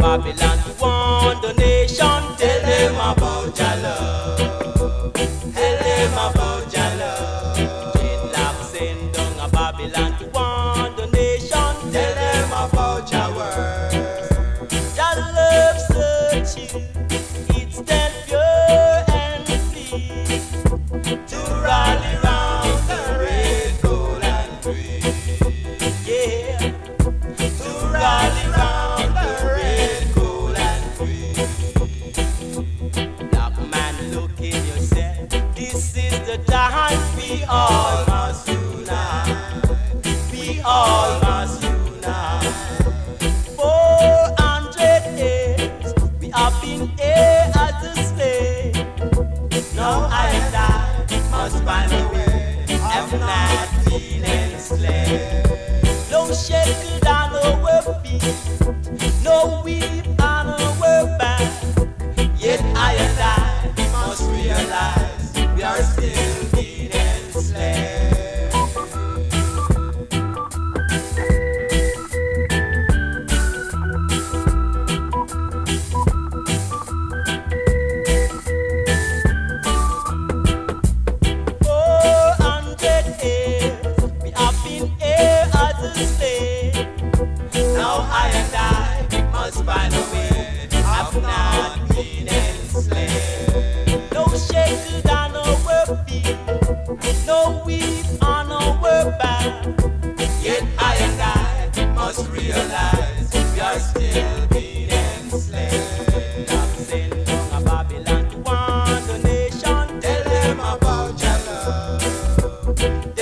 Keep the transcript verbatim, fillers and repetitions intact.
Babylon to want the nation. Tell them about your love. Tell them about your love. Dreadlocks send down a Babylon to want the nation. Tell them about your word. Your love searching, it's that pure and free. To rally round the red, gold and green. Yeah, to rally round the red, gold and green. Black man, look in yourself. This is the time we all must unite. We all must unite. Four hundred years we have been here as a slave. Now I and I must find a way. Have not been enslaved. No shackles on our feet, no whip on our back. Yet I and I must realize we are still being enslaved. Four hundred years we have been here as a slave. Now I and I must find a way. I've not been enslaved. No shackles on our feet, no whip on our back. Yet I and I must realize we are still being enslaved. I'm sent down a Babylon to want the nation. Tell them about your love.